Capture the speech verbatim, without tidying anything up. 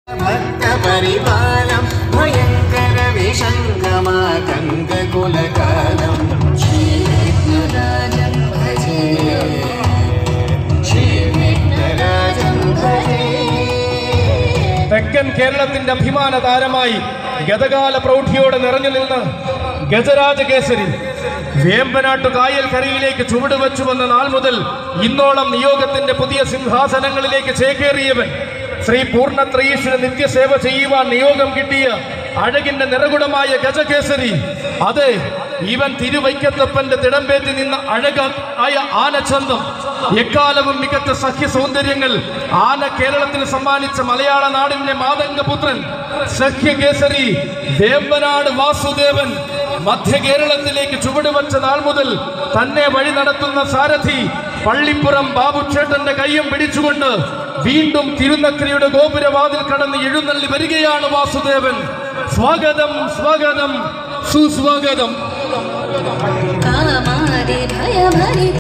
ഭക്തപരിപാലം ഭയങ്കര വിശങ്കമാതംഗകുലകാലം ശ്രീവിഘ്നരാജം ഭജേ ശ്രീവിഘ്നരാജം ഭജേ. തെക്കൻ കേരളത്തിന്റെ അഭിമാന താരമായി ഗതകാല പ്രൗഢിയോടെ നിറഞ്ഞു നിന്ന് ഗജരാജകേസരി വേമ്പനാട്ടു കായൽ കരയിലേക്ക് ചുവടുവെച്ചു വന്ന നാൾ മുതൽ ഇന്നോളം നിയോഗത്തിന്റെ പുതിയ സിംഹാസനങ്ങളിലേക്ക് ചേക്കേറിയവൻ, ശ്രീ പൂർണ്ണത്രയീശ്വര നിത്യസേവ ചെയ്യുവാൻ നിയോഗം കിട്ടിയ അഴകിന്റെ നിറകുടമായ ഗജകേസരി. അതെ, ഇവൻ തിരുവൈക്കത്തപ്പന്റെ തിടമ്പേറ്റി നിന്ന അഴകായ ആനച്ചന്തം. എക്കാലവും മികച്ച സഖ്യ സൗന്ദര്യങ്ങൾ ആന കേരളത്തിന് സമ്മാനിച്ച മലയാള നാടിന്റെ മാതംഗപുത്രൻ സഖ്യകേസരി വേമ്പനാട് വാസുദേവൻ മധ്യ കേരളത്തിലേക്ക് ചുവടുവച്ച നാൾ മുതൽ തന്നെ വഴി നടത്തുന്ന സാരഥി പള്ളിപ്പുറം ബാബുച്ചേട്ടന്റെ കയ്യും പിടിച്ചുകൊണ്ട് വീണ്ടും തിരുനക്കരയുടെ ഗോപുരവാതിൽ കടന്ന് എഴുന്നള്ളി വരികയാണ് വാസുദേവൻ. സ്വാഗതം, സ്വാഗതം, സുസ്വാഗതം.